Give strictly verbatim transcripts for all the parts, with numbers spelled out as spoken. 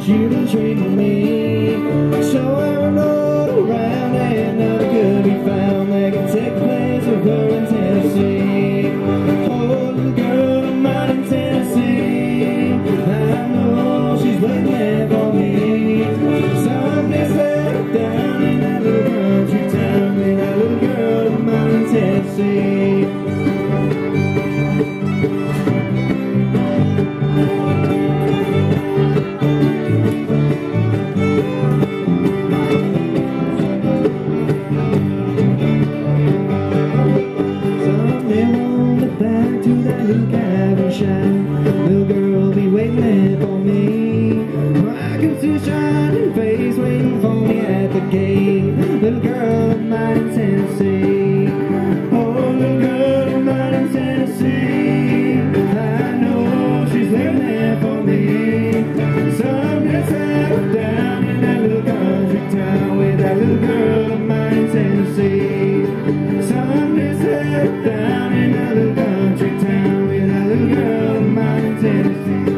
you've been treating me. So I rode around and nothing could be found that could take the place of her in Tennessee. Oh, little girl of mine in Tennessee, I know she's waiting there for me. Someday settle down in that little country town with that little girl of mine in Tennessee. Little cabin shack, little girl will be waiting there for me. I can see a shining face waiting for me at the gate. Little girl of mine in Tennessee. Oh, little girl of mine in Tennessee, I know she's waiting there for me. Someday settle down in that little country town with that little girl of mine in Tennessee. Someday settle down in that little country town with that little girl of mine in Tennessee.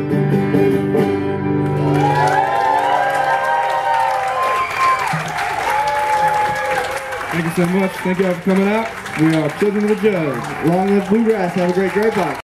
Thank you so much. Thank you all for coming out. We are Children of the Judge. Long live Bluegrass. Have a great Grey Fox.